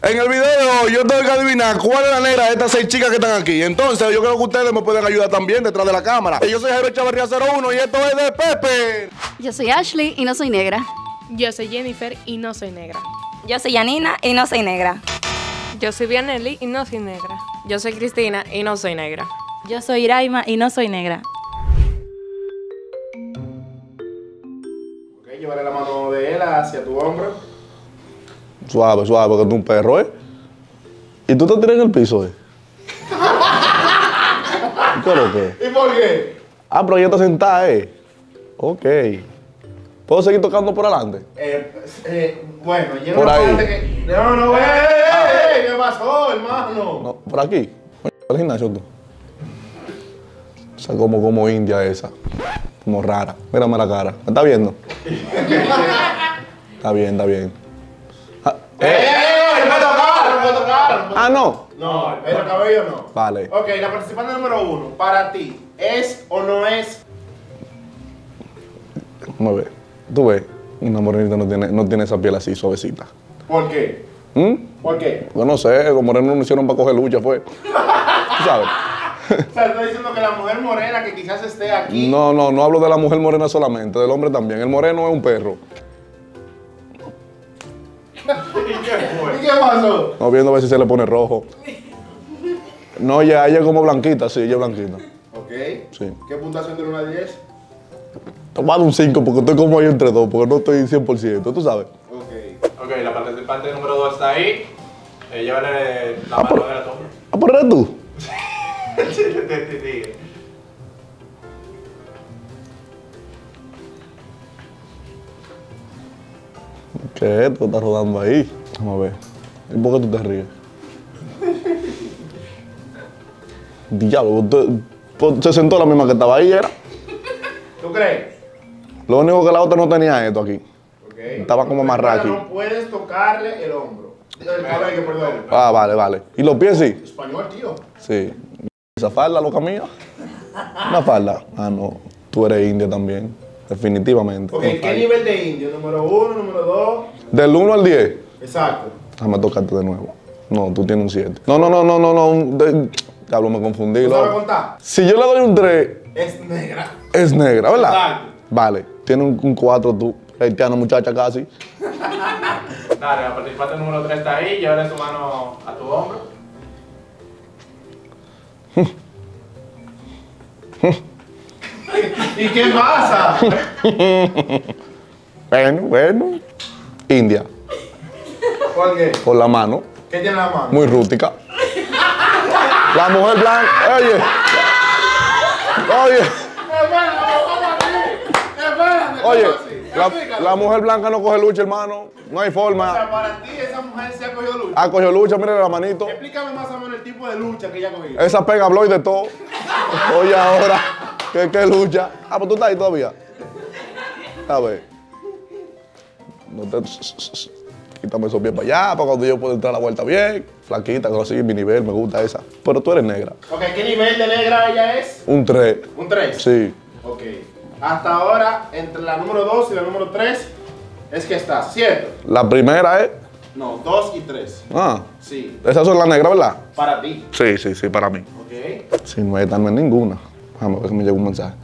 En el video de hoy yo tengo que adivinar cuál es la negra de estas 6 chicas que están aquí. Entonces yo creo que ustedes me pueden ayudar también detrás de la cámara. Yo soy Jairo Chavarría 01 y esto es de Pepe. Yo soy Ashley y no soy negra. Yo soy Jennifer y no soy negra. Yo soy Yanina y no soy negra. Yo soy Vianelli y no soy negra. Yo soy Cristina y no soy negra. Yo soy Iraima y no soy negra. Ok, llevaré la mano de él hacia tu hombro. Suave, suave, porque tú eres un perro, ¿eh? ¿Y tú te tiras en el piso, eh? ¿Qué es lo que? ¿Y por qué? Ah, pero ella está sentada, ¿eh? Ok. ¿Puedo seguir tocando por adelante? Bueno, llega Por una ahí. parte que... No, ¿qué pasó, hermano? No, por aquí. ¿Al gimnasio tú? O sea, como india esa. Como rara. Mírame la cara. ¿Me está viendo? Está bien, está bien. No puedo tocar. Ah, no. No, el cabello no. Vale. Ok, la participante número 1, para ti, ¿es o no es? Vamos a ver. Tú ves, una morenita no tiene esa piel así suavecita. ¿Por qué? ¿Por qué? Yo no sé, los morenos no hicieron para coger lucha, fue. ¿Tú sabes? O sea, estoy diciendo que la mujer morena que quizás esté aquí... No hablo de la mujer morena solamente, del hombre también. El moreno es un perro. ¿Y qué pasó? No, viendo a ver si se le pone rojo. No, ella es como blanquita, sí, ella es blanquita. Ok. Sí. ¿Qué puntuación de 1 a 10? Te voy a dar un 5 porque estoy como ahí entre dos, porque no estoy 100%, tú sabes. Ok. Ok, la participante número 2 está ahí. Llévale la mano de la toma. Ah, pero eres tú. Sí. ¿Qué? Tú estás rodando ahí. Vamos a ver. ¿Y por qué tú te ríes? Diablo, se sentó la misma que estaba ahí, ¿era? ¿Tú crees? Lo único que la otra no tenía esto aquí. Ok. Estaba como amarrada aquí. No puedes tocarle el hombro. El cabello, perdón. Ah, vale. ¿Y los pies sí? Español, tío. Sí. ¿Esa falda, loca mía? ¿Una falda? Ah, no. Tú eres india también. Definitivamente. Ok, ¿qué nivel de indio? ¿Número 1, número 2? Del 1 al 10. Exacto. Déjame tocarte de nuevo. No, tú tienes un 7. No. Diablo, me confundí. ¿Tú sabes loco. contar? Si yo le doy un 3, Es negra. es negra, ¿verdad? Exacto. Vale. Tiene un 4 tú. Haitiana, muchacha, casi. Dale, la participante número 3 está ahí. Llévale su mano a tu hombro. ¿Y qué pasa? Bueno. India. ¿Por qué? Por la mano. ¿Qué tiene en la mano? Muy rústica. La mujer blanca. Oye, la mujer blanca no coge lucha, hermano. No hay O forma. sea, para ti esa mujer se ha cogido lucha. Ha cogido lucha, mire la manito. Explícame más o menos el tipo de lucha que ella ha cogido. Esa pega blow y de todo. Oye, ahora, ¿qué lucha? Ah, pues tú estás ahí todavía. A ver. No te... Quítame esos pies para allá, para cuando yo pueda entrar a la vuelta bien. Flaquita, así, mi nivel, me gusta esa. Pero tú eres negra. Ok, ¿qué nivel de negra ella es? Un 3. Un 3. Sí. Ok. Hasta ahora, entre la número 2 y la número 3, es que estás, ¿cierto? La primera es... No, 2 y 3. Ah, Sí. esas son las negras, ¿verdad? Para ti. Sí, para mí. Ok. Sí, no hay darme ninguna. Déjame ver que me llegó un mensaje.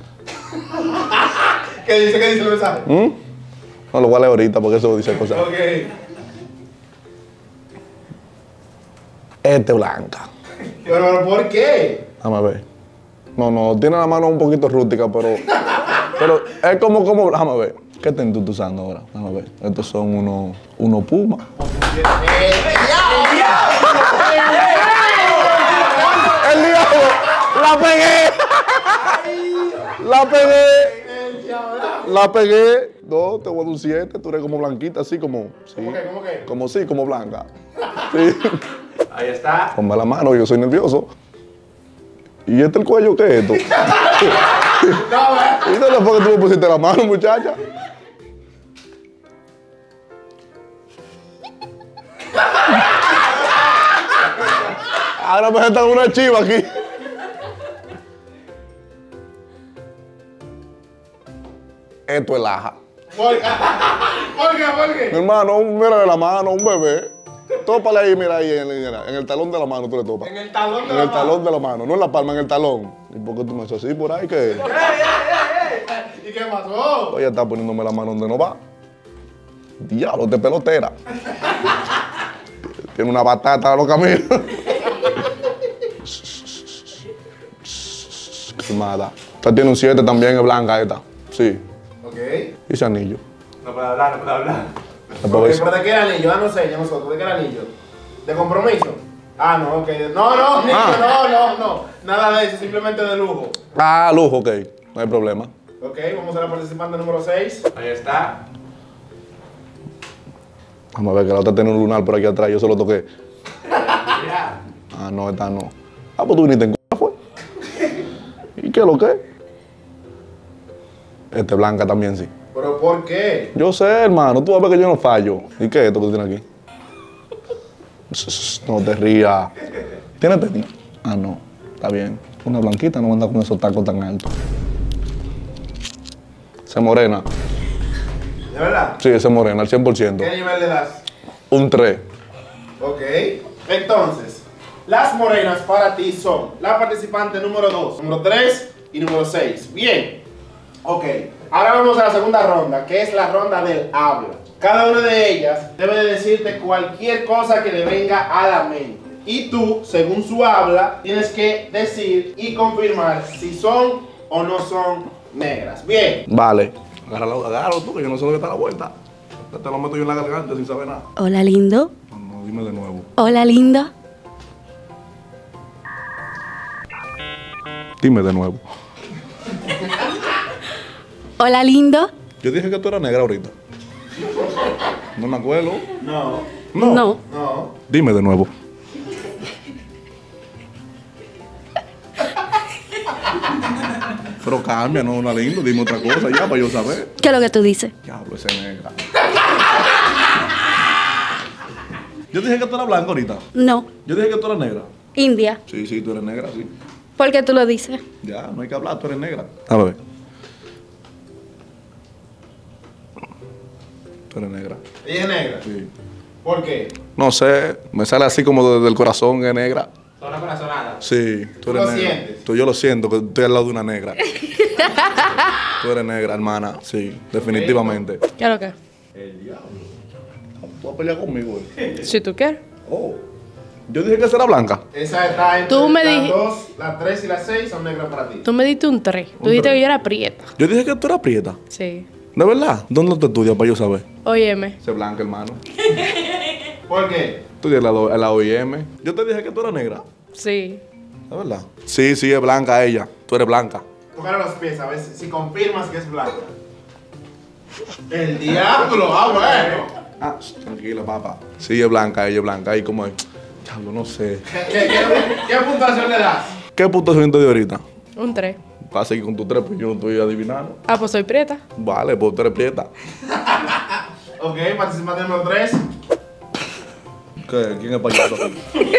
¿Qué dice el mensaje? No, lo voy a leer ahorita porque eso dice cosas. Ok. Blanca. Pero ¿por qué? Déjame ver. No, tiene la mano un poquito rústica, pero es como, déjame ver. ¿Qué estás tú usando ahora? Déjame ver. Estos son unos Pumas. ¡El diablo! ¡La pegué! No, te voy a dar un 7. Tú eres como blanquita, así como... Sí. ¿Cómo qué? Como blanca. Sí. Ahí está. Ponme la mano, yo soy nervioso. ¿Y el cuello qué es esto? ¿Y dónde fue que tú me pusiste la mano, muchacha? Ahora me sentan una chiva aquí. Esto es laja. ¿Por qué? ¿Por qué? Mi hermano, mira de la mano, un bebé. tópale ahí, mira ahí, en el talón de la mano tú le topas. En el talón de En la el mano. talón de la mano, no en la palma, en el talón. ¿Y por qué tú me haces así por ahí? ¿Qué? ¿Y qué pasó? Oye, está poniéndome la mano donde no va. Diablo, de pelotera. Tiene una batata a los caminos. Calmada. Esta tiene un 7 también, es blanca esta. Sí. Ok. Y ese anillo. No puede hablar, no puede hablar. Después ves- ¿Pero de qué anillo? Ah, no sé, ya nosotros. ¿De qué anillo? ¿De compromiso? Ah, no, ok. No, niño, no. Nada de eso, simplemente de lujo. Ah, lujo, ok. No hay problema. Ok, vamos a la participante número 6. Ahí está. Vamos a ver que la otra tiene un lunar por aquí atrás. Yo se lo toqué. Ya. Ah, no, esta no. Ah, pues tú viniste en c***, fue. ¿Y qué es lo que? Este blanca también, sí. ¿Pero por qué? Yo sé, hermano. Tú vas a ver que yo no fallo. ¿Y qué es esto que tú tienes aquí? No te rías. ¿Tienes tenis? Ah, no. Está bien. Una blanquita no anda con esos tacos tan altos. Se morena. ¿De verdad? Sí, ese morena, al 100%. ¿Qué nivel le das? Un 3. Ok. Entonces, las morenas para ti son la participante número 2, número 3 y número 6. Bien. Ok. Ahora vamos a la segunda ronda, que es la ronda del habla. Cada una de ellas debe de decirte cualquier cosa que le venga a la mente. Y tú, según su habla, tienes que decir y confirmar si son o no son negras. Bien. Vale. Agárralo tú, que yo no sé dónde está la vuelta. Te lo meto yo en la garganta sin saber nada. Hola, lindo. No, dime de nuevo. Hola, lindo. Dime de nuevo. Hola, lindo. Yo dije que tú eras negra ahorita. No me acuerdo. No. No. No. Dime de nuevo. Pero cambia, no, una lindo, dime otra cosa ya para yo saber. ¿Qué es lo que tú dices? Diablo, ese negra. Yo dije que tú eras blanca ahorita. No. Yo dije que tú eras negra. India. Sí, sí, tú eres negra, sí. ¿Por qué tú lo dices? Ya, no hay que hablar, tú eres negra. A ver. Tú eres negra. ¿Ella es negra? Sí. ¿Por qué? No sé, me sale así como desde el corazón, es negra. Son una corazonada. Sí, tú ¿Tú eres lo negra. sientes? Yo lo siento, que estoy al lado de una negra. Tú eres negra, hermana. Sí, definitivamente. ¿Qué es lo que? Tú vas a pelear conmigo, Si tú quieres. Oh. Yo dije que esa era blanca. Esa está entre Tú me las dij- 2, las 3 y las 6 son negras para ti. Tú me diste un 3. Tú Un dijiste 3. que yo era prieta. Yo dije que tú eras prieta. Sí. ¿De verdad? ¿Dónde te estudias para yo saber? Óyeme. Sé blanca, hermano. ¿Por qué? Estudié en la OIM. Yo te dije que tú eras negra. Sí. ¿De verdad? Sí, sí, es blanca ella. Tú eres blanca. Tócale los pies a ver si confirmas que es blanca. ¡El diablo! ¡Ah, bueno! Ah, tranquila, papá. Sí, es blanca, ella es blanca. Ahí como es. Diablo, no sé. ¿Qué puntuación le das? ¿Qué puntuación te dio ahorita? Un 3. Vas a seguir con tu 3, pues yo no estoy adivinando. Ah, pues soy prieta. Vale, pues tú eres prieta. Ok, participante número 3. ¿Qué? ¿Quién es payaso aquí?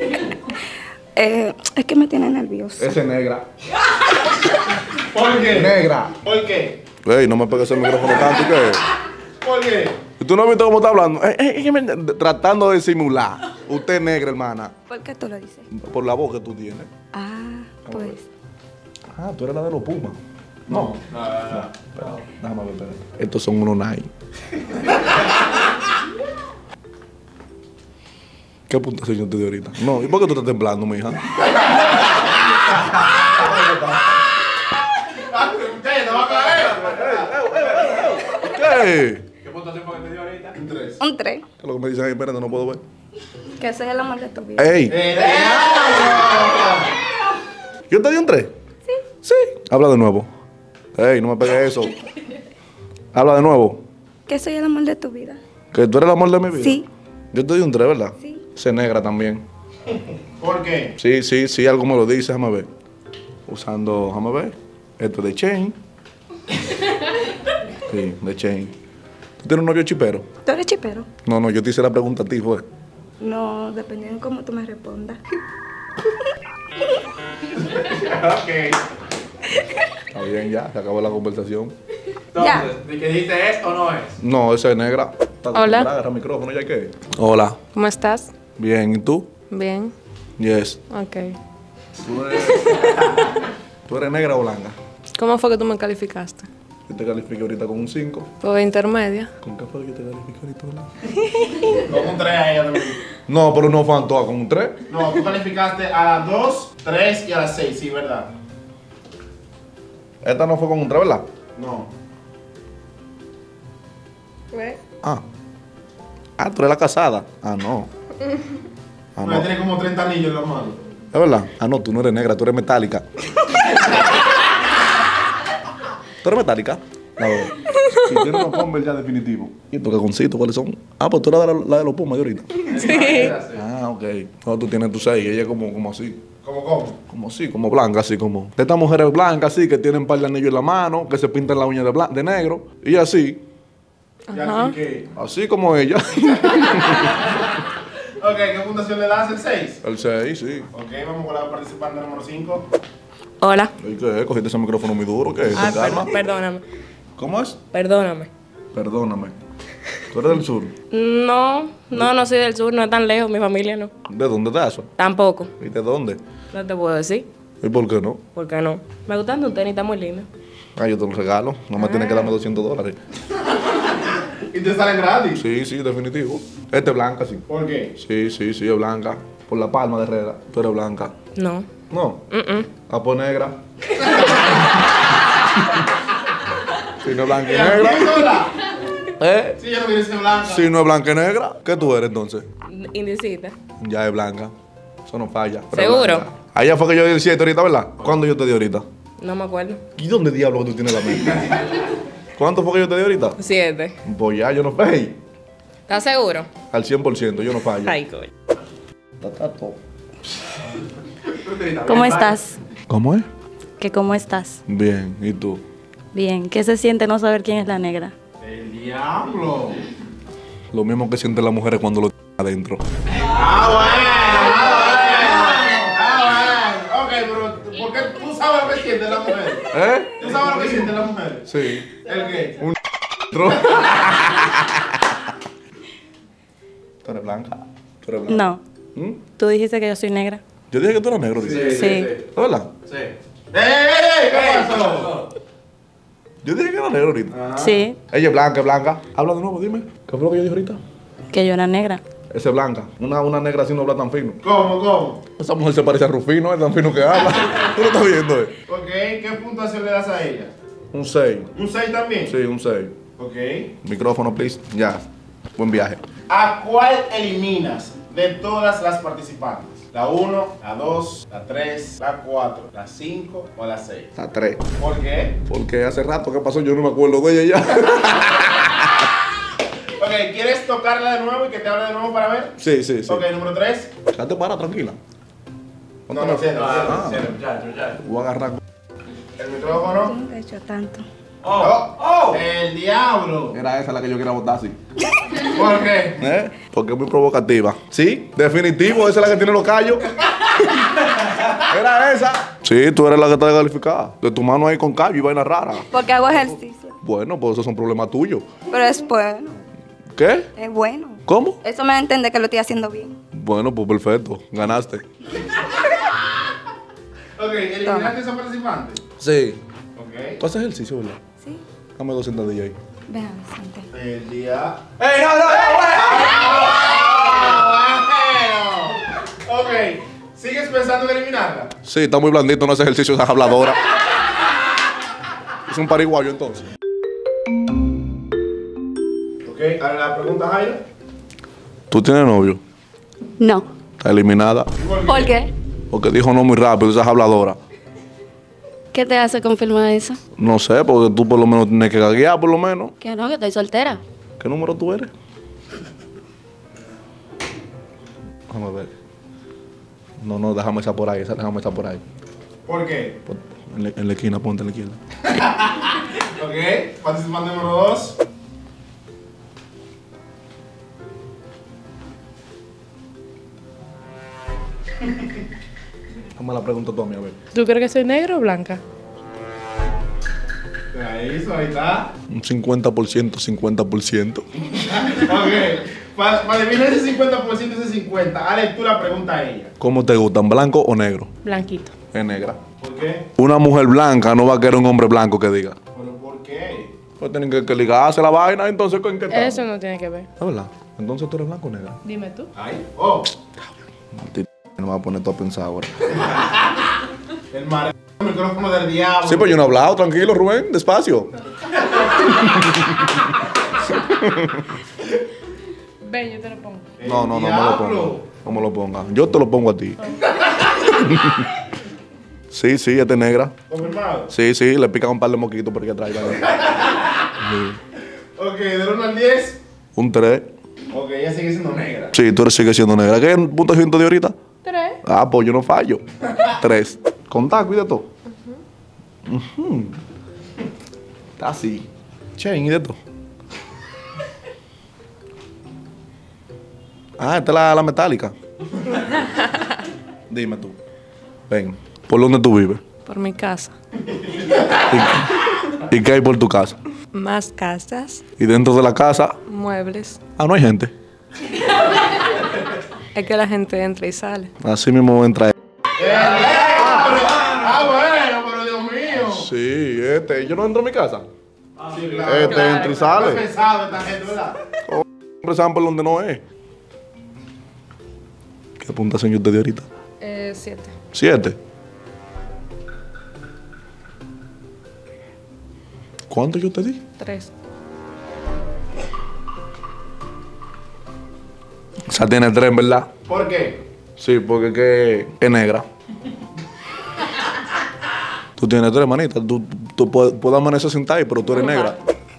Es que me tiene nerviosa. Ese es negra. ¿Por qué? Negra. ¿Por qué? Ey, no me pegues el micrófono tanto, ¿qué? ¿Por qué? ¿Y tú no has visto cómo está hablando? Tratando de simular. Usted es negra, hermana. ¿Por qué tú lo dices? Por la voz que tú tienes. Ah, pues. Ah, tú eres la de los Pumas. No. No. Espera, déjame ver, espérate. Estos son unos Nike. ¿Qué puntuación yo te di ahorita? No, ¿y por qué tú estás temblando, mija? ¿Te va a caer? ¿Qué? ¿Qué puntuación fue que te dio ahorita? Un 3. Un 3. ¿Qué es lo que me dicen ahí? Espérate, no puedo ver. Que ese es el amor de tu vida. ¡Ey! ¡Diablo! ¿Yo te di un 3? Sí. Sí. Habla de nuevo. ¡Ey, no me pegues eso! Habla de nuevo. Que soy el amor de tu vida. ¿Que tú eres el amor de mi vida? Sí. Yo te di un 3, ¿verdad? Sí. Se negra también. ¿Por qué? Sí, sí, sí, algo me lo dice, déjame ver. Usando, déjame ver. Esto es de Chain. Sí, de Chain. ¿Tú tienes un novio chipero? ¿Tú eres chipero? No, no, yo te hice la pregunta a ti, fue. No, dependiendo de cómo tú me respondas. Ok. Está bien, ya, se acabó la conversación. Entonces, ¿de qué dijiste es o no es? No, esa es negra. Está Hola. acostumbrada, agarra el micrófono, ¿ya qué? Hola. ¿Cómo estás? Bien, ¿y tú? Bien. Yes. Ok. ¿Tú eres negra o blanca? ¿Cómo fue que tú me calificaste? Yo te califiqué ahorita con un 5. Pues intermedia. ¿Con qué fue que yo te califiqué ahorita, blanca? Con un 3 a ella también. No, pero no fueron todas con un 3. No, tú calificaste a las 2, 3 y a las 6, sí, ¿verdad? Esta no fue con un 3, ¿verdad? No. Ah. Ah, tú eres la casada. Ah, no. Ah, Ella no. tiene como 30 anillos en las manos. ¿Es verdad? Ah, no, tú no eres negra, tú eres metálica. ¿Tú eres metálica? A ver. Si tienes unos Converse ya definitivos. ¿Y estos cagoncitos cuáles son? Ah, pues tú eres la de los Pumas de ahorita. Sí. Ah, ok. No, tú tienes tu 6 y ella como así. ¿Cómo? Como así, como blanca, así como. De estas mujeres blancas, así, que tienen un par de anillos en la mano, que se pintan la uña de negro. Y así. Ya expliqué. Así como ella. Ok, ¿qué puntuación le das? ¿El 6? El 6, sí. Ok, vamos con la participante número 5. Hola. ¿Y qué? ¿Cogiste ese micrófono muy duro? ¿Qué es? Ah, ¿Calma? perdóname. ¿Cómo es? Perdóname. Perdóname. ¿Tú eres del sur? No soy del sur, no es tan lejos, mi familia no. ¿De dónde te eso? Tampoco. ¿Y de dónde? No te puedo decir. ¿Y por qué no? ¿Por qué no? Me gustan tus tenis, está muy lindo. Ah, yo te lo regalo. No me tienes que darme $200. ¿Y te salen gratis? Sí, sí, definitivo. Este es blanca, sí. ¿Por qué? Sí, es blanca. Por la palma de Herrera. Tú eres blanca. No. No. Ah, pues negra. Si no es blanca y negra. ¿Sola? ¿Eh? Sí, yo no quiero ser blanca. Si no es blanca y negra, ¿qué tú eres entonces? Indecita. Ya es blanca. Eso no falla. pero es ¿Seguro? blanca. Allá fue que yo di el 7 ahorita, ¿verdad? ¿Cuándo yo te di ahorita? No me acuerdo. ¿Y dónde diablo tú tienes la mente? ¿Cuánto fue que yo te di ahorita? 7. Pues ya, yo no fallo. ¿Estás seguro? Al 100%, yo no fallo. Ay, coño. ¿Cómo estás? ¿Cómo es? ¿Que cómo estás? Bien, ¿y tú? Bien. ¿Qué se siente no saber quién es la negra? ¡El diablo! Lo mismo que sienten las mujeres cuando lo adentro. Ok, pero ¿por qué tú sabes lo que sienten las mujeres? ¿Eh? ¿Tú sabes lo que sienten las mujeres? Sí. ¿El qué? ¿Tú eres blanca? ¿Tú eres blanca? No. ¿Mm? Tú dijiste que yo soy negra. Yo dije que tú eras negro, dice. Sí. ¿Verdad? Sí. ¡Ey! ¿Qué pasó? Yo dije que era negro ahorita. Sí. Ella es blanca, es blanca. Habla de nuevo, dime. ¿Qué fue lo que yo dije ahorita? Que yo era negra. Esa es blanca. Una negra así no habla tan fino. ¿Cómo? Esa mujer se parece a Rufino, es tan fino que habla. Tú lo estás viendo, Ok, ¿qué puntuación le das a ella? Un 6. ¿Un 6 también? Sí, un 6. Ok. Micrófono, please. Ya. Buen viaje. ¿A cuál eliminas de todas las participantes? ¿La 1, la 2, la 3, la 4, la 5 o la 6? La 3. ¿Por qué? Porque hace rato que pasó, yo no me acuerdo de ella ya. Ok, ¿quieres tocarla de nuevo y que te hable de nuevo para ver? Sí, sí, sí. Ok, número 3. Quédate para, tranquila. No, no, cierto, Ah. cierto. Voy a agarrar. El micrófono. Nunca he hecho tanto. ¡Oh! ¡El diablo! Era esa la que yo quería votar, sí. ¿Por qué? ¿Eh? Porque es muy provocativa. ¿Sí? Definitivo, esa es la que tiene los callos. ¿Era esa? Sí, tú eres la que está calificada. De tu mano ahí con callo y vaina rara. Porque hago ejercicio. Bueno, pues esos son problemas tuyos. Pero es bueno. ¿Qué? Es bueno. ¿Cómo? Eso me da a entender que lo estoy haciendo bien. Bueno, pues perfecto. Ganaste. Ok, ¿eliminaste a esa participante? Sí. Ok. ¿Tú haces ejercicio, verdad? Sí. Dame 2 sentadillas ahí. Vean, Vicente. El día. ¡Ey, no! Bueno. Ok. ¿Sigues pensando en eliminarla? Sí, está muy blandito, no hace ejercicio esa habladora. Es un pariguayo entonces. Ok, ahora la pregunta, Jairo. ¿Tú tienes novio? No. Está eliminada. ¿Por qué? Porque dijo no muy rápido, esa habladora. ¿Qué te hace confirmar eso? No sé, porque tú por lo menos tienes que gaguear, por lo menos. Que no, que estoy soltera. ¿Qué número tú eres? Vamos a ver. No, déjame esa por ahí, déjame esa por ahí. ¿Por qué? En la esquina, ponte en la esquina. Ok, participante número 2. Dame la pregunta tú a mí, a ver. ¿Tú crees que soy negra o blanca? Ahí está. Un 50%, 50%. Ok, Para adivinar ese 50% ese 50, Alex, tú la pregunta a ella. ¿Cómo te gustan, blanco o negro? Blanquito. Es negra. ¿Por qué? Una mujer blanca no va a querer un hombre blanco que diga. ¿Pero por qué? Pues tienen que ligarse la vaina, entonces ¿en qué tal? Eso no tiene que ver. ¿Es verdad? Entonces tú eres blanco o negra. Dime tú. Ay, oh. No me va a poner todo a pensar ahora. El micrófono del diablo. Sí, pues yo no he hablado, tranquilo, Rubén, despacio. Ven, yo te lo pongo. No me lo ponga. No me lo ponga. Yo te lo pongo a ti. Sí, este es negra. ¿Confirmado? Sí, le pican un par de moquitos por aquí atrás. Ok, del 1 al 10. Un 3. Ok, ella sigue siendo negra. Sí, tú sigues siendo negra. ¿Qué punto de ahorita? 3. Ah, pues yo no fallo. 3. Contá, cuida todo. Está así. Chain y de todo. Ah, esta es la metálica. Dime tú. Ven, ¿por dónde tú vives? Por mi casa. ¿Y qué hay por tu casa? Más casas, Y dentro de la casa, muebles. no hay gente. Es que la gente entra y sale. Así mismo entra. Bueno, pero Dios mío. Sí, yo no entro a mi casa. Sí, claro. Entra y sale. No es pesado esta gente, ¿verdad? Siempre saben por donde no es. ¿Qué puntuación yo te di ahorita? 7. 7. ¿Cuánto yo te di? 3. O sea, tiene 3, ¿verdad? ¿Por qué? Sí, porque que es negra. Tú tienes 3, manita. Tú puedes amanecer sin talle, pero tú eres negra.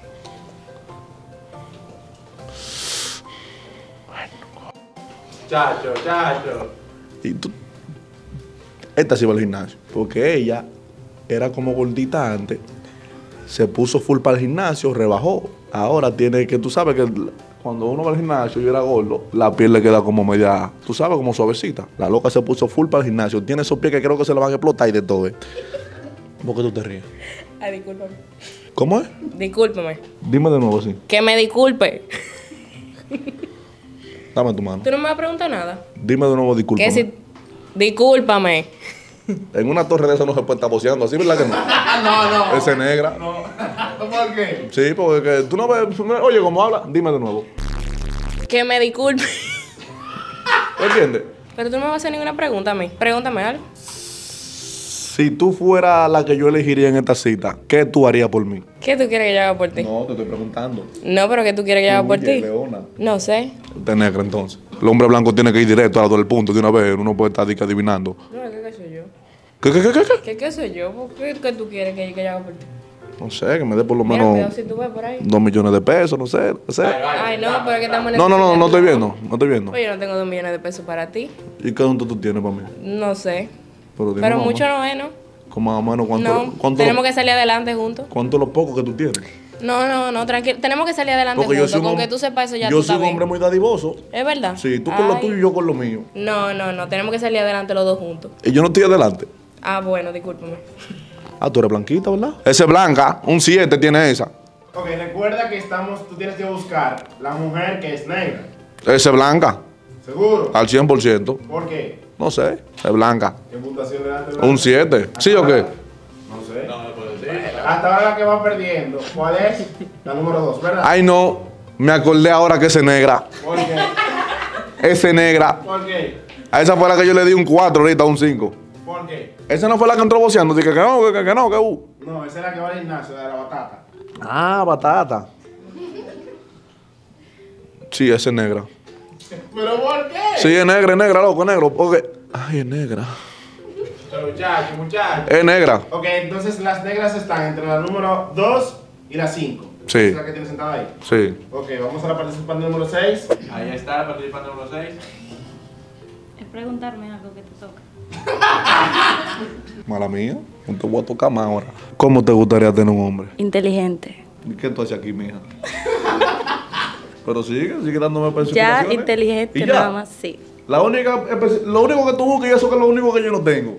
Chacho. Y tú... Esta sí va al gimnasio. Porque ella era como gordita antes. Se puso full para el gimnasio, rebajó. Ahora tiene que... Tú sabes que cuando uno va al gimnasio y era gordo, la piel le queda como media... Tú sabes, como suavecita. La loca se puso full para el gimnasio. Tiene esos pies que creo que se le van a explotar y de todo. ¿Por qué tú te ríes? Ay, discúlpame. ¿Cómo es? Discúlpame. Dime de nuevo así. Que me disculpe. Dame tu mano. ¿Tú no me vas a preguntar nada? Dime de nuevo, discúlpame. Que si... Discúlpame. En una torre de esas no se puede estar boceando así, ¿verdad que no? No. Esa es negra. No. ¿Por qué? Sí, porque que tú no ves... Oye, ¿cómo habla? Dime de nuevo. Que me disculpe. ¿Entiendes? Pero tú no me vas a hacer ninguna pregunta a mí. Pregúntame algo. Si tú fueras la que yo elegiría en esta cita, ¿qué tú harías por mí? ¿Qué tú quieres que yo haga por ti? No, te estoy preguntando. No, pero ¿qué tú quieres que yo haga por Oye, ti? Leona. No sé. Usted es negra, entonces. El hombre blanco tiene que ir directo a todo el punto de una vez. Uno puede estar adivinando. No, ¿qué soy yo? ¿Qué? ¿Qué soy yo? ¿Por qué tú quieres que yo haga por ti? No sé, que me dé por lo Mira, menos cuidado si tú ves por ahí. 2 millones de pesos, no sé. Ay, no, pero es que estamos en No estoy viendo. No estoy viendo. Pues yo no tengo 2 millones de pesos para ti. ¿Y qué tanto tú tienes para mí? No sé. Dime Pero más o mucho menos. no es, ¿no? Como más o menos, No, ¿cuánto tenemos que salir adelante juntos. ¿Cuánto es lo poco que tú tienes? No, tranquilo. Tenemos que salir adelante Porque yo juntos. soy un Con hombre- que tú sepas eso ya Yo tú soy estás un bien. hombre muy dadivoso. ¿Es verdad? Sí, tú con lo Ay. tuyo y yo con lo mío. No. Tenemos que salir adelante los dos juntos. Y yo no estoy adelante. Ah, bueno, discúlpame. Ah, tú eres blanquita, ¿verdad? Esa es blanca, un 7 tiene esa. Ok, recuerda que tú tienes que buscar la mujer que es negra. Esa es blanca, ¿Seguro? al 100%. ¿Por qué? No sé, es blanca. ¿Qué puntuación le dan? Un 7. ¿Sí o qué? No sé. Hasta ahora la que va perdiendo. ¿Cuál es? La número 2, ¿verdad? Ay, no, me acordé ahora que esa es negra. ¿Por qué? Esa es negra. ¿Por qué? A esa fue la que yo le di un 4 ahorita, un 5. ¿Por qué? Esa no fue la que entró boceando. Dije que no, que no, que No, esa es la que va al gimnasio, de la batata. Ah, batata. Sí, esa es negra. ¿Pero por qué? Sí, es negra, loco, negro. Porque... Ay, es negra. Muchacho. Es negra. Ok, entonces las negras están entre la número 2 y la 5. Sí. Es la que tiene sentada ahí. Sí. Ok, vamos a la participante número 6. Ahí está el participante número 6. Es preguntarme algo que te toca. Mala mía. No te voy a tocar más ahora. ¿Cómo te gustaría tener un hombre? Inteligente. ¿Y qué tú haces aquí, mija? Pero sigue dándome Ya, especificaciones. inteligente ¿Y ya? nada más, sí. Lo único que tú buscas y eso que es lo único que yo no tengo.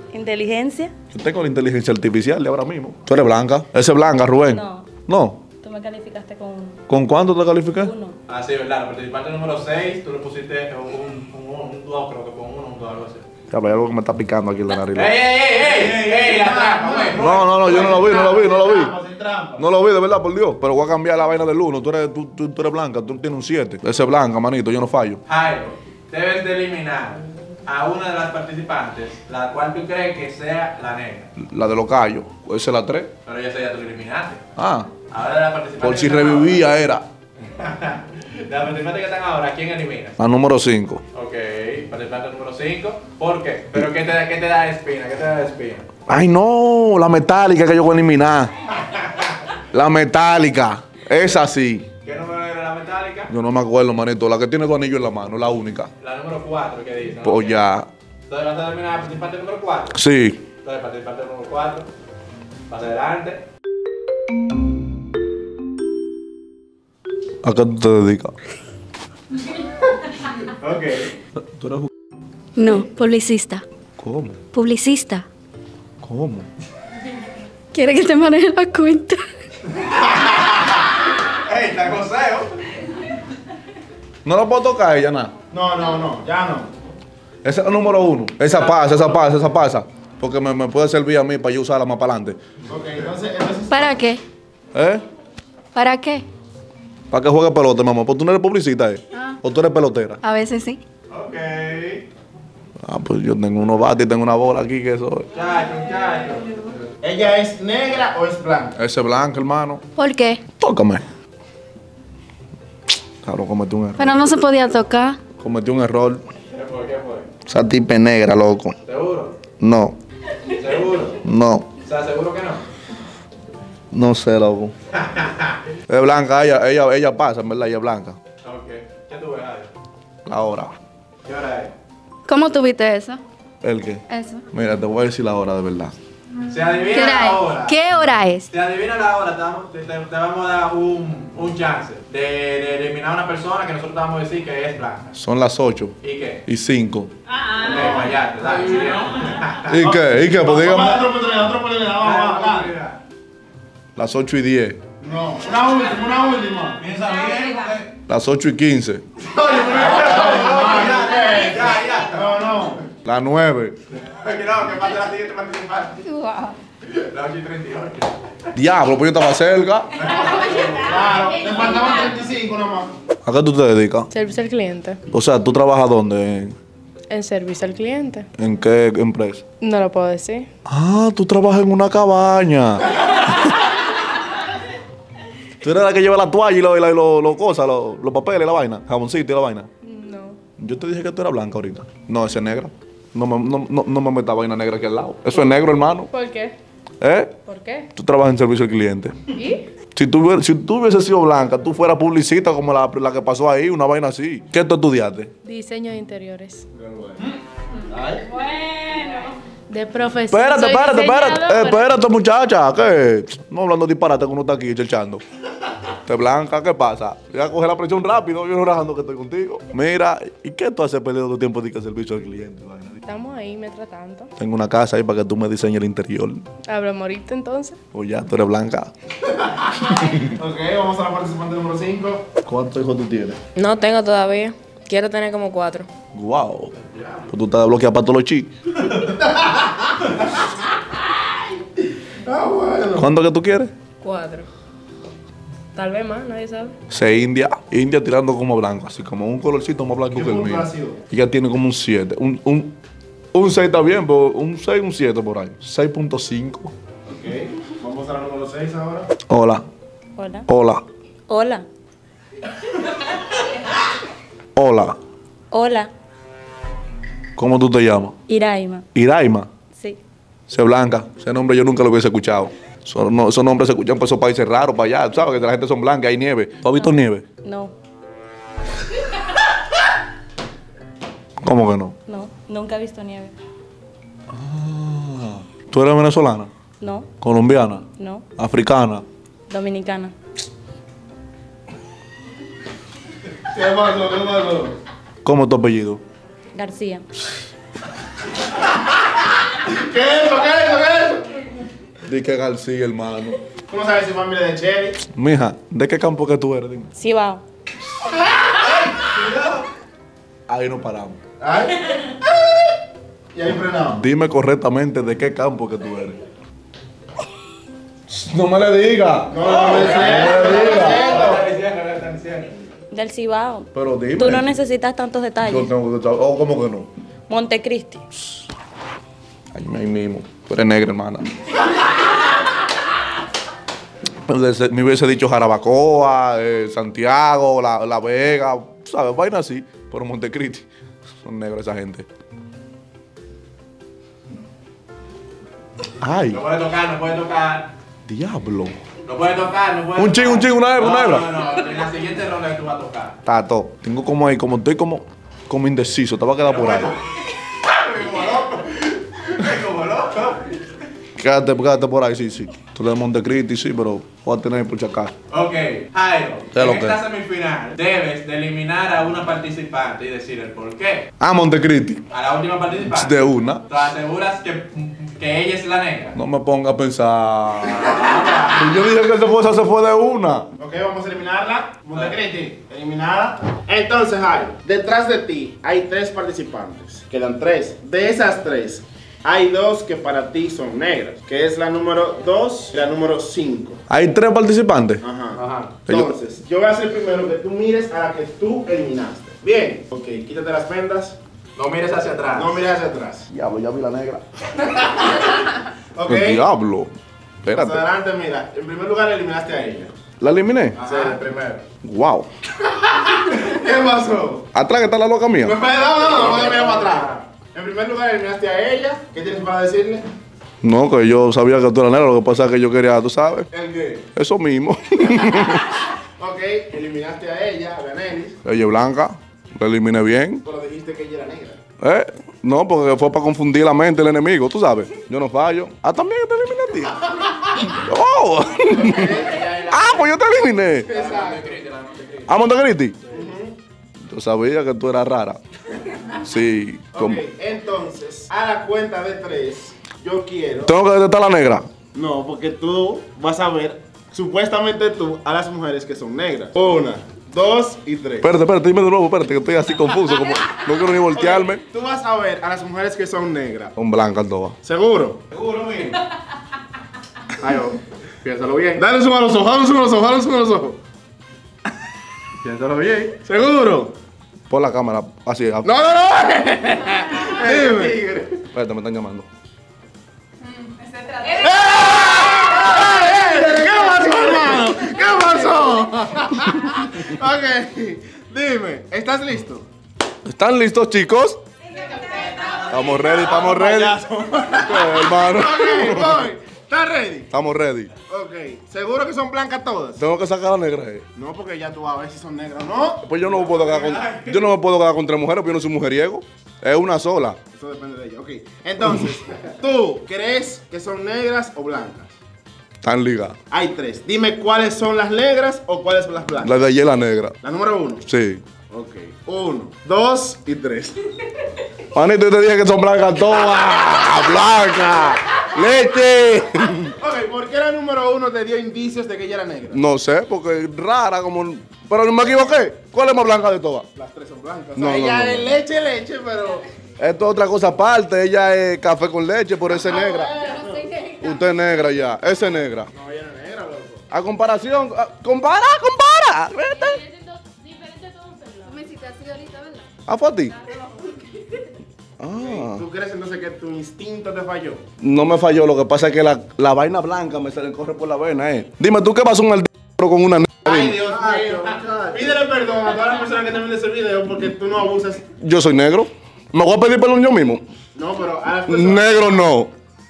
Inteligencia. Yo tengo la inteligencia artificial de ahora mismo. Tú eres blanca. Esa es blanca, Rubén. No. No. Tú me calificaste con ¿Con cuánto te califiqué? 1. Ah, sí, verdad. La participante número 6, tú le pusiste un 2, creo que fue un 2, algo así. Ya, hay algo que me está picando aquí en la nariz. ¡Ey! La trampa, güey. No, yo no lo vi. Sin trampa. No lo vi, de verdad, por Dios. Pero voy a cambiar la vaina del 1. Tú eres blanca, tú tienes un 7. Ese es blanca, manito, yo no fallo. Jairo, debes de eliminar a una de las participantes, la cual tú crees que sea la negra. La de los callos. Esa es la 3. Pero ya tú la eliminaste. Ah, Ahora la participante. por si revivía era. De las participantes que están ahora, ¿quién eliminas? La número 5. Ok, participante número 5. ¿Por qué? ¿Pero qué te da espina? ¿Qué te da espina? Ay, no, la metálica que yo voy a eliminar. La metálica. Esa sí. ¿Qué número era la metálica? Yo no me acuerdo, manito. La que tiene 2 anillos en la mano, la única. La número 4, ¿qué dice? Pues ya. Entonces vas a eliminar a la participante número 4. Sí. Entonces, participante número 4. Pasa adelante. ¿A qué tú te dedicas? Ok. ¿Tú eres No, publicista. ¿Cómo? Publicista. ¿Cómo? ¿Quiere que te maneje la cuenta? ¡Ey, está consejo! No la puedo tocar a ella, nada. No, ya no. Esa es la número 1. Esa pasa. Porque me puede servir a mí para yo usarla más para adelante. Ok, entonces ¿Para qué? ¿Eh? ¿Para qué? ¿Para que juegue pelota, mamá? Pues tú no eres publicista, ¿eh? ¿O tú eres pelotera? A veces sí. Ok. Ah, pues yo tengo unos bates y tengo una bola aquí que eso. Muchacho. ¿ella es negra o es blanca? Ese blanco, hermano. ¿Por qué? Tócame. Claro, cometí un error. Pero no se podía tocar. Cometí un error. ¿Qué fue? Esa tipa es negra, loco. ¿Seguro? No, ¿Seguro? no. O sea, ¿seguro que no? No sé, loco. Es blanca, ella pasa, en verdad, ella es blanca. Ok. ¿Qué tú ves, Jairo? La hora. ¿Qué hora es? ¿Cómo tuviste eso? ¿El qué? Eso. Mira, te voy a decir la hora de verdad. Se ¿Qué adivina hora la es? hora. ¿Qué hora es? Si adivina la hora, te vamos a dar un chance de eliminar a una persona que nosotros te vamos a decir que es blanca. Son las 8 ¿Y qué? y 5. Ok, fallaste, ¿sabes? ¿Y qué? Pues dígame. Otro oportunidad, vamos. Las 8 y 10. No, una última. Piensa bien. Las 8 y 15. No. Las 9. No, que pase la siguiente participante. La 8 y 38. Diablo, pues yo estaba cerca. Claro, te faltaban 35 nomás. ¿A qué tú te dedicas? Servicio al cliente. O sea, ¿tú trabajas dónde? En servicio al cliente. ¿En qué empresa? No lo puedo decir. Ah, tú trabajas en una cabaña. ¿Tú eres la que lleva la toalla y los cosas, los papeles, la vaina? Jaboncito y la vaina. No. Yo te dije que tú eras blanca ahorita. No, ese es negra. No me metas vaina negra aquí al lado. Eso es negro, hermano. ¿Por qué? ¿Eh? ¿Por qué? Tú trabajas en servicio al cliente. ¿Y? Si tú hubieses sido blanca, tú fueras publicista como la que pasó ahí, una vaina así. ¿Qué tú estudiaste? Diseño de interiores. De profesión. Espérate, soy diseñadora. espérate, muchacha. ¿Qué? No hablando disparate que uno está aquí echando. Te blanca, ¿qué pasa? Ya coge la presión rápido, yo no rajando que estoy contigo. Mira, ¿y qué tú haces perdiendo tu tiempo de que servicio al cliente? Vaina? Estamos ahí, mientras tanto. Tengo una casa ahí para que tú me diseñes el interior. ¿Hablo morito entonces? O ya, tú eres blanca. Ok, vamos a la participante número 5. ¿Cuántos hijos tú tienes? No tengo todavía. Quiero tener como 4. Wow. Pues tú estás bloqueado para todos los chis. ¿Cuánto que tú quieres? 4. Tal vez más, nadie sabe. Se India tirando como blanco, así como un colorcito más blanco que el mío. Ella tiene como un 7. Un 6 está bien, pero un 6, un 7 por ahí. 6.5. Ok, vamos a la número 6 ahora. Hola. Hola. Hola. Hola. Hola. Hola. ¿Cómo tú te llamas? Iraima. Iraima. Sí. Se blanca. Ese nombre yo nunca lo hubiese escuchado. Esos nombres se escuchan por esos países raros para allá. Tú sabes que la gente son blancas, hay nieve. ¿Tú has visto nieve? No. ¿Cómo que no? No. Nunca he visto nieve. ¿Tú eres venezolana? No. ¿Colombiana? No. ¿Africana? Dominicana. ¿Qué pasó? ¿Cómo es tu apellido? García. ¿Qué es eso? Di que García, hermano. ¿Cómo sabes si familia de Cherry? Mija, ¿de qué campo que tú eres? Dime. Cibao. Ahí nos paramos. Ay. Y ahí frenamos. Dime correctamente de qué campo que tú eres. No me le digas. No me digas. Del Cibao. Pero dime. Tú no necesitas tantos Yo detalles. tengo que saber. Oh, ¿cómo que no? Montecristi. Ahí mismo. Tú eres negra, hermana. Me hubiese dicho Jarabacoa, Santiago, La Vega, ¿sabes? Vaina así. Pero Montecristi. Son negros esa gente. Ay, No puede tocar, no puede tocar. diablo. No puede tocar, no puede Un tocar. chin, una hebra, No, una hebra. No, en la siguiente ronda que tú vas a tocar. Tato, tengo como ahí, como estoy como indeciso. Te va a quedar por ahí. Como loco. Quédate por ahí, sí. Tú eres de Montecristi, sí, pero voy a tener por si acaso. Ok, Jairo, ¿Qué es lo en que? esta semifinal debes de eliminar a una participante y decir el por qué. Ah, Montecristi. A la última participante. De una. ¿Te aseguras que ella es la negra? No me ponga a pensar. Yo dije que se fue de una. Ok, vamos a eliminarla. Montecristi, eliminada. Entonces, Jairo, detrás de ti hay 3 participantes. Quedan 3. De esas 3, hay 2 que para ti son negras, que es la número 2 y la número 5. Hay 3 participantes. Ajá. Entonces, yo voy a hacer primero que tú mires a la que tú eliminaste. Bien. Ok, quítate las vendas. No mires hacia atrás. No mires hacia atrás. Diablo, ya vi la negra. Ok. El diablo. Más Espérate. adelante, mira. En primer lugar, eliminaste a ella. ¿La eliminé? Sí, primero. Wow. ¿Qué pasó? Atrás que está la loca mía. No, vamos a mirar para atrás. En primer lugar, eliminaste a ella. ¿Qué tienes para decirle? No, que yo sabía que tú eras negra, lo que pasa es que yo quería, tú sabes, ¿El qué? eso mismo. Ok, eliminaste a ella, a Benelis, Ella es blanca, la eliminé bien. pero dijiste que ella era negra. No, porque fue para confundir la mente del enemigo, tú sabes. Yo no fallo. Ah, también te eliminé a ti. Oh. Ah, pues yo te eliminé. Ah, Montecristi. Yo sabía que tú eras rara. Sí. Ok, entonces, a la cuenta de 3, yo quiero... Tengo que detectar la negra. No, porque tú vas a ver, supuestamente tú, a las mujeres que son negras. 1, 2 y 3. Espérate, dime de nuevo, espérate, que estoy así confuso. Como, no quiero ni voltearme. Ok, tú vas a ver a las mujeres que son negras. Son blancas todas. ¿Seguro? Seguro, mío. Ay, piénsalo bien. Dale un zoom a los ojos, dale un zoom a los ojos, dale un zoom a los ojos. Piénsalo bien. ¿Seguro? Por la cámara, así. No. Dime. Espérate, me están llamando. ¿Qué pasó, hermano? ¿Qué pasó? Ok, dime, ¿estás listo? ¿Están listos, chicos? Estamos ready, estamos ready. Hermano. Ok, voy. ¿Estás ready? Estamos ready. Ok, ¿seguro que son blancas todas? Tengo que sacar a la negra. No, porque ya tú vas a ver si son negras o no. Pues yo no me puedo quedar con, yo no me puedo quedar con 3 mujeres porque yo no soy mujeriego. Es una sola. Eso depende de ella. Ok, entonces, ¿tú crees que son negras o blancas? Están ligadas. Hay 3. Dime cuáles son las negras o cuáles son las blancas. La de ayer la negra. La número 1. Sí. Ok, 1, 2 y 3. Manito, yo te dije que son blancas todas. ¡Blanca! ¡Leche! Ok, ¿por qué la número 1 te dio indicios de que ella era negra? No sé, porque es rara como... Pero no me equivoqué. ¿Cuál es más blanca de todas? Las 3 son blancas. No, o sea, no, ella no, es no. leche, pero... Esto es otra cosa aparte. Ella es café con leche, por eso es negra. Usted es negra ya. Esa es negra. No, ella no es negra, loco. A comparación... compara. Vete. Me hiciste así ahorita, ¿verdad? Ah, fue a ti. Ah. ¿Tú crees entonces que tu instinto te falló? No me falló, lo que pasa es que la vaina blanca me se le corre por la vena, Dime, ¿tú qué vas a un maldito con una negra? Ay, Dime. Dios mío. Pídele perdón a todas las personas que están viendo ese video porque tú no abusas. Yo soy negro. ¿Me voy a pedir perdón yo mismo? No, pero a las personas... Negro no.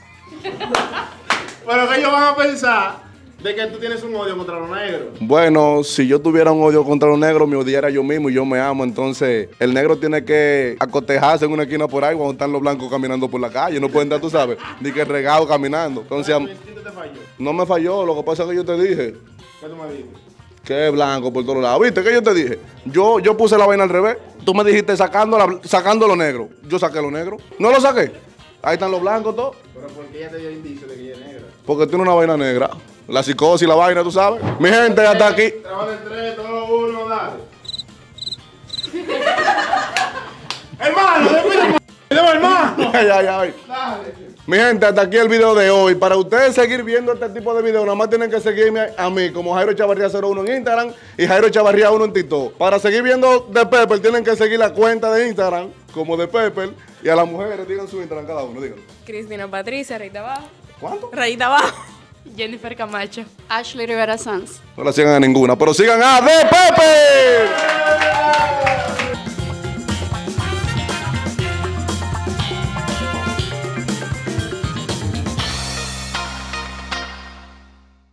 Pero que ellos van a pensar de que tú tienes un odio contra los negros. Bueno, si yo tuviera un odio contra los negros, me odiara yo mismo y yo me amo. Entonces, el negro tiene que acotejarse en una esquina por ahí cuando están los blancos caminando por la calle. No pueden estar, tú sabes, ni que regado caminando. Entonces, Tu instinto te falló. no me falló. Lo que pasa es que yo te dije ¿Qué tú me dijiste? que es blanco por todos lados. ¿Viste? ¿Qué yo te dije? Yo puse la vaina al revés. Tú me dijiste sacando lo negro. Yo saqué lo negro. No lo saqué. Ahí están los blancos todos. Pero porque ella te dio indicio de que ella es negra. Porque tiene una vaina negra. La psicosis y la vaina, tú sabes. Mi gente, hasta aquí. Trabajo de 3, 2, 1, dale. Hermano, hermano. Ya. Mi gente, hasta aquí el video de hoy. Para ustedes seguir viendo este tipo de videos, nada más tienen que seguirme a mí como Jairo Chavarría 01 en Instagram y Jairo Chavarría 1 en TikTok. Para seguir viendo de Pepper, tienen que seguir la cuenta de Instagram como de Pepper. Y a las mujeres, digan su Instagram cada uno, díganlo. Cristina Patricia, rayita abajo. ¿Cuánto? Rayita abajo. Jennifer Camacho. Ashley Rivera Sanz. No la sigan a ninguna, pero sigan a The Pepper.